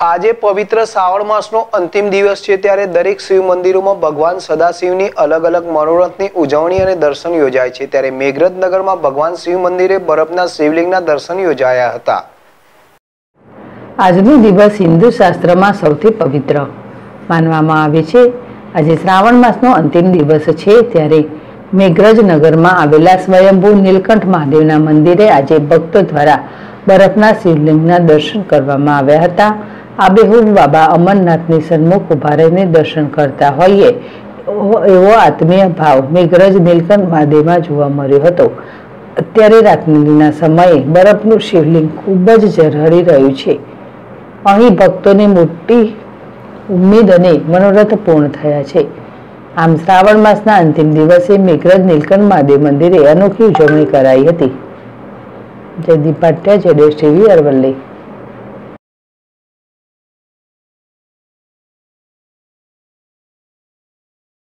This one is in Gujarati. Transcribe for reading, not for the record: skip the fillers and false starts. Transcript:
આજે પવિત્ર શ્રાવણ માસનો અંતિમ દિવસ છે, ત્યારે દરેક શિવ મંદિરોમાં ભગવાન સદાશિવની અલગ અલગ મનોરથની ઉજવણી અને દર્શન યોજાય છે। ત્યારે મેઘરજ નગરમાં ભગવાન શિવ મંદિરે બરફના શિવલિંગના દર્શન યોજાયા હતા। આજનો દિવસ હિન્દુ શાસ્ત્રમાં સૌથી પવિત્ર માનવામાં આવે છે। આજે શ્રાવણ માસનો અંતિમ દિવસ છે, ત્યારે મેઘરજ નગરમાં આવેલા સ્વયંભૂ નીલકંઠ મહાદેવના મંદિરે આજે ભક્તો દ્વારા બરફના શિવલિંગના દર્શન કરવામાં આવ્યા હતા। આબેહૂબ બાબા અમરનાથની સન્મુખ ઉભા રહીને દર્શન કરતા હોઈએ એવો આત્મીય ભાવ મેઘરજ નીલકંઠ મહાદેવમાં જોવા મળ્યો હતો। અત્યારે રાત્રિના સમયે બરફનું શિવલિંગ ખૂબ જ ઝળહળી રહ્યું છે। અહીં ભક્તોની મોટી ઉમ્મીદ અને મનોરથ પૂર્ણ થયા છે। આમ શ્રાવણ માસના અંતિમ દિવસે મેઘરજ નીલકંઠ મહાદેવ મંદિરે અનોખી ઉજવણી કરાઈ હતી। જયદીપ પાટિયા, ZS TV, અરવલ્લી।